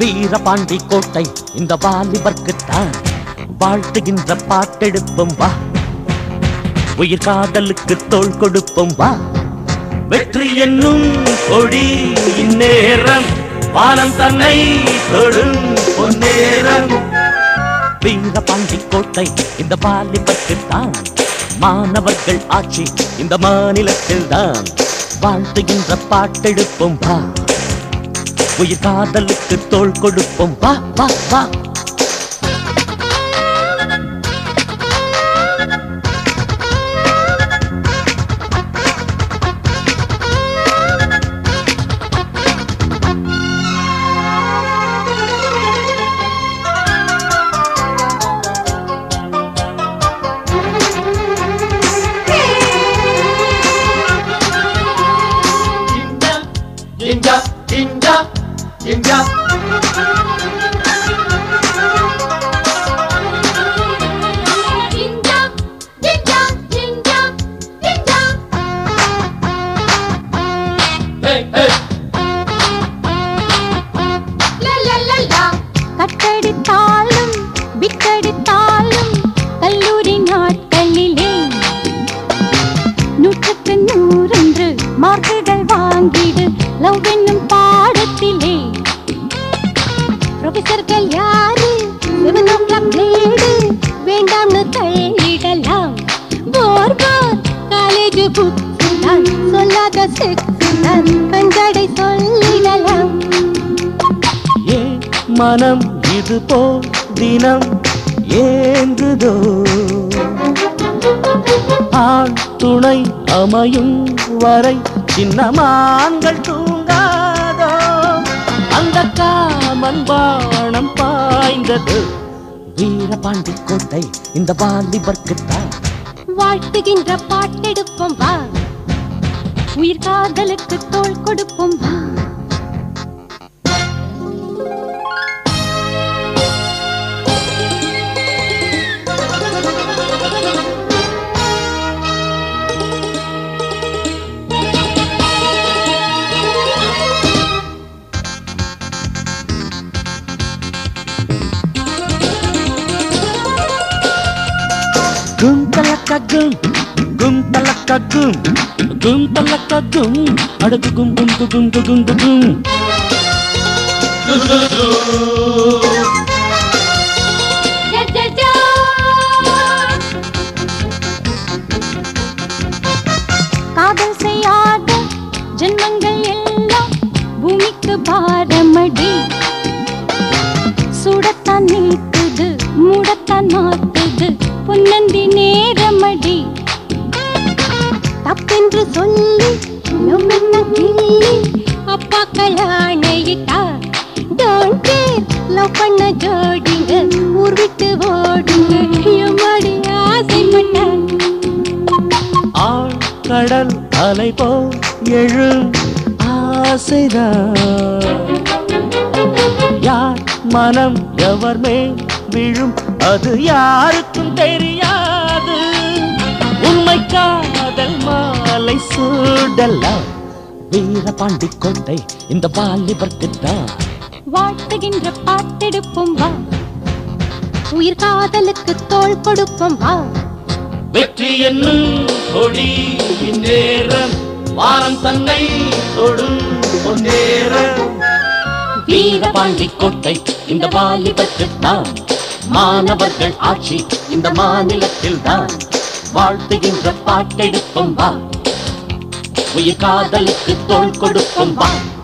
வீரபாண்டி கோட்டை இந்த வாலிபர்க்குத்தான் வாழ்த்துகின்ற பாட்டெடுப்போம் வா, உயிர் காதலுக்கு தோள் கொடுப்போம் வா. வெற்றி என்னும் கொடி இந்நேரம் வானம் தன்னை தொடும் பொன்னேரம். வீரபாண்டி கோட்டை இந்த வாலிபர்க்குத்தான் மாணவர்கள் ஆட்சி இந்த மாநிலத்தில் தான் வாழ்த்துகின்ற பாட்டெடுப்போம் வா, உயிர் காதலுக்கு தோள் கொடுப்போம் வா வா வா. India. Hey, hey. La la la la. கட்டடித்தாலும் விட்டடித்தாலும் கல்லூரி நாட்களிலே 100க்கு 100 மார்க்குகள் வாங்கிடு லவ் என்னும் பாடத்திலே. ப்ரொஃபசர்கள் யாரு 7 o'clock லேடு வேண்டாம்னு தள்ளிடலாம். போர் காலேஜ் புக்ஸ் தான் சொல்லாத செக்ஸ் தான் கஞ்சடை சொல்லிடலாம். ஏ மனம் இது போல் தினம் ஏங்குதோ, ஆண் துணை அமையும் வரை சின்னமான்கள் தூங்காதோ. அந்த காமன் பாணம் பாய்ந்தது வீரபாண்டி கோட்டை இந்த வாலிபர்க்குத்தான் வாழ்த்துகின்ற பாட்டெடுப்போம் வா, உயிர் காதலுக்கு தோள் கொடுப்போம் வா. கும் தலக்க கும் கும் தலக்க கும் கும் தலக்க கும் அடகு கும் கும் கும் கும் கும் கும். காதல் செய்யாத ஜென்மங்கள் எல்லாம் பூமிக்கு பாரமடி. சூடத்தான் நீக்குது மூடத்தான் மாத்துது பொன்னந்தி நேரமடி. தப்பென்று சொல்லி என்ன கிள்ளி அப்பாக்கள் ஆணையிட்டா. டோன்ட் கேர் லவ் பண்ண ஜோடிங்க ஊர் விட்டு ஓடுங்க எம்மாடி ஆசைப்பட்டான். ஆழ் கடல் அலை போல் எழும் ஆசைதான், யார் மனம் எவர் மேல் விழும் அது யாருக்கும் தெரியாது. உண்மை காதல் மாலை சூடலாம் வீரபாண்டி கோட்டை இந்த வாலிபர்க்குத்தான் வாழ்த்துகின்ற பாட்டெடுப்போம் வா, உயிர் காதலுக்கு தோள் கொடுப்போம் வா. வெற்றி என்னும் கொடி இந்நேரம் வானம் தன்னை தொடும் பொன்னேரம். வீரபாண்டி கோட்டை இந்த வாலிபர்க்குத்தான் மாணவர்கள் ஆட்சி இந்த மாநிலத்தில் தான் வாழ்த்துகின்ற பாட்டெடுப்போம் வா, உயிர் காதலுக்கு தோள் கொடுப்போம் வா.